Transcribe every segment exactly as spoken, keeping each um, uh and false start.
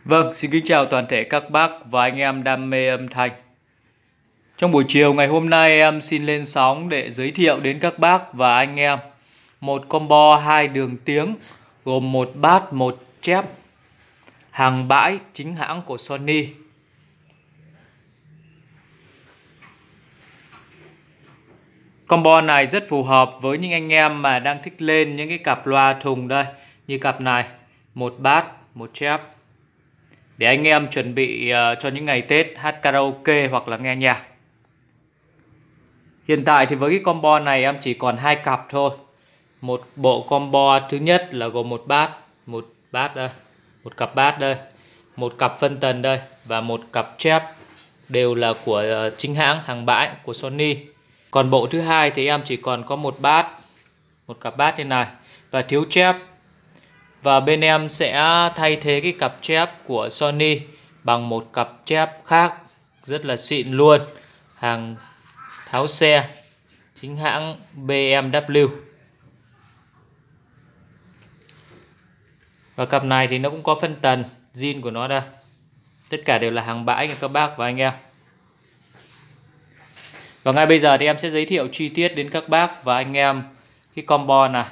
Vâng, xin kính chào toàn thể các bác và anh em đam mê âm thanh. Trong buổi chiều ngày hôm nay em xin lên sóng để giới thiệu đến các bác và anh em một combo hai đường tiếng gồm một bass, một chép, hàng bãi chính hãng của Sony. Combo này rất phù hợp với những anh em mà đang thích lên những cái cặp loa thùng đây, như cặp này, một bass, một chép, để anh em chuẩn bị uh, cho những ngày Tết hát karaoke hoặc là nghe nhạc. Hiện tại thì với cái combo này em chỉ còn hai cặp thôi. Một bộ combo thứ nhất là gồm một bass, một bass đây, một cặp bass đây, một cặp phân tần đây và một cặp chép, đều là của uh, chính hãng hàng bãi của Sony. Còn bộ thứ hai thì em chỉ còn có một bass, một cặp bass như này và thiếu chép. Và bên em sẽ thay thế cái cặp chép của Sony bằng một cặp chép khác rất là xịn luôn, hàng tháo xe chính hãng bê em vê. Và cặp này thì nó cũng có phân tần zin của nó đây. Tất cả đều là hàng bãi của các bác và anh em. Và ngay bây giờ thì em sẽ giới thiệu chi tiết đến các bác và anh em cái combo này.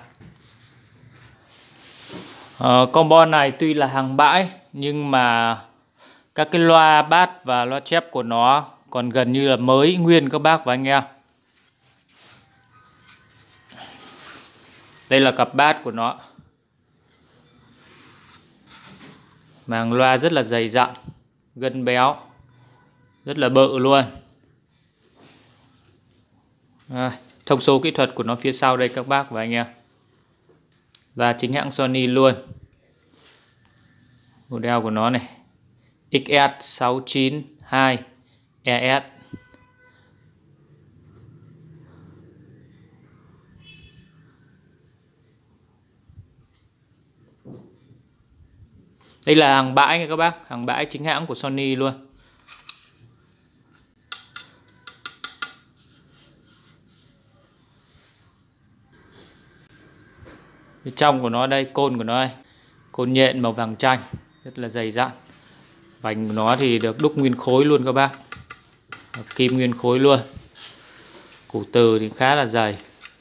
Uh, combo này tuy là hàng bãi nhưng mà các cái loa bass và loa chép của nó còn gần như là mới nguyên các bác và anh em. Đây là cặp bass của nó, màng loa rất là dày dặn, gân béo, rất là bự luôn. À, thông số kỹ thuật của nó phía sau đây các bác và anh em, và chính hãng Sony luôn. Model của nó này X S sáu chín hai E S. Đây là hàng bãi nha các bác, hàng bãi chính hãng của Sony luôn. Phía trong của nó đây, côn của nó đây, côn nhện màu vàng chanh, rất là dày dặn. Vành của nó thì được đúc nguyên khối luôn các bác, kim nguyên khối luôn. Củ từ thì khá là dày.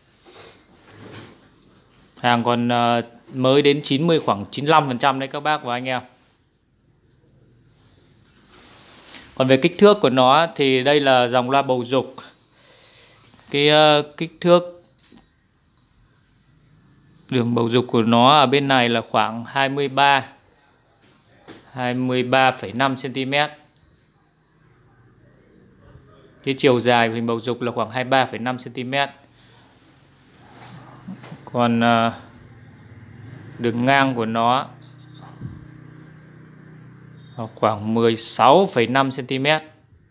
Hàng còn uh, mới đến chín mươi, khoảng chín mươi lăm phần trăm đấy các bác và anh em. Còn về kích thước của nó thì đây là dòng loa bầu dục. Cái uh, kích thước đường bầu dục của nó ở bên này là khoảng hai mươi ba phẩy năm xăng ti mét. Cái chiều dài của hình bầu dục là khoảng hai mươi ba phẩy năm xăng ti mét. Còn uh, đường ngang của nó khoảng mười sáu phẩy năm xăng ti mét.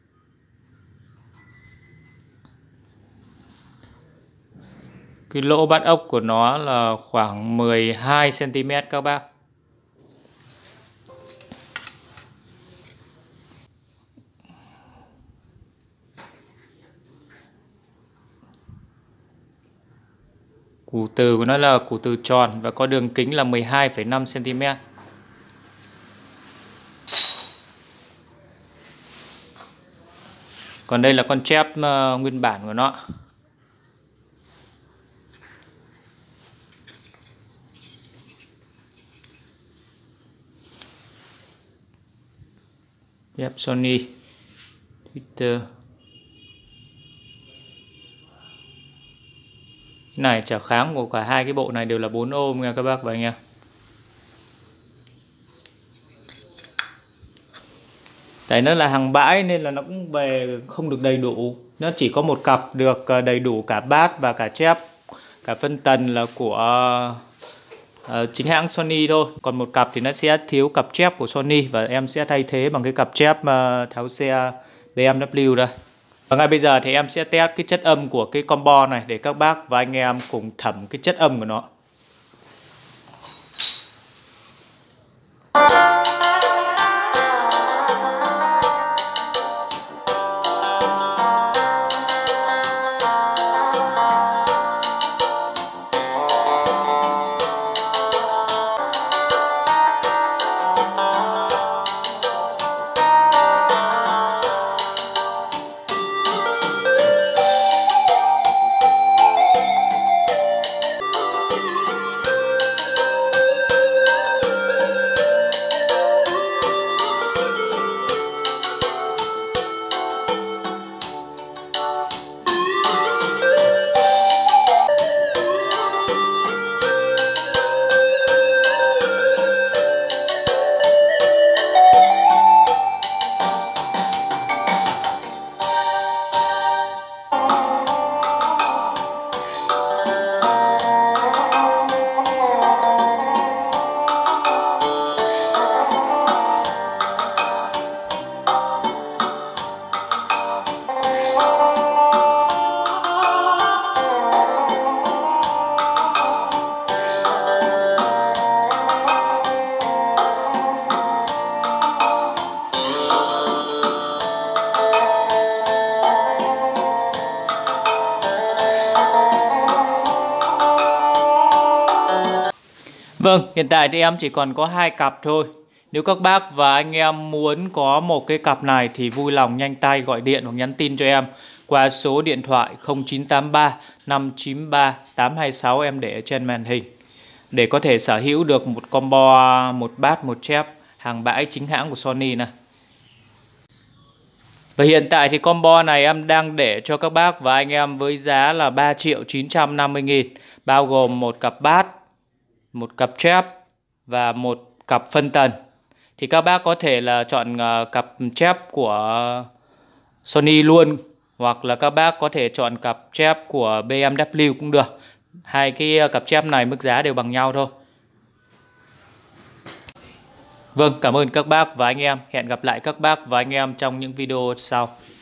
Cái lỗ bắt ốc của nó là khoảng mười hai xăng ti mét các bác. Củ từ của nó là củ từ tròn và có đường kính là mười hai phẩy năm xăng ti mét. Còn đây là con chép uh, nguyên bản của nó. Chép Sony Twitter. Cái này trở kháng của cả hai cái bộ này đều là bốn ôm nha các bác và anh em. Tại nó là hàng bãi nên là nó cũng về không được đầy đủ. Nó chỉ có một cặp được đầy đủ cả bass và cả chép, cả phân tần là của uh, chính hãng Sony thôi. Còn một cặp thì nó sẽ thiếu cặp chép của Sony và em sẽ thay thế bằng cái cặp chép uh, tháo xe bê em vê đây. Và ngay bây giờ thì em sẽ test cái chất âm của cái combo này để các bác và anh em cùng thẩm cái chất âm của nó. Vâng, hiện tại thì em chỉ còn có hai cặp thôi. Nếu các bác và anh em muốn có một cái cặp này thì vui lòng nhanh tay gọi điện hoặc nhắn tin cho em qua số điện thoại không chín tám ba năm chín ba tám hai sáu em để ở trên màn hình, để có thể sở hữu được một combo một bass một chép hàng bãi chính hãng của Sony này. Và hiện tại thì combo này em đang để cho các bác và anh em với giá là ba triệu chín trăm năm mươi nghìn, bao gồm một cặp bass, một cặp chép và một cặp phân tần. Thì các bác có thể là chọn uh, cặp chép của Sony luôn, hoặc là các bác có thể chọn cặp chép của bê em vê cũng được. Hai cái cặp chép này mức giá đều bằng nhau thôi. Vâng, cảm ơn các bác và anh em. Hẹn gặp lại các bác và anh em trong những video sau.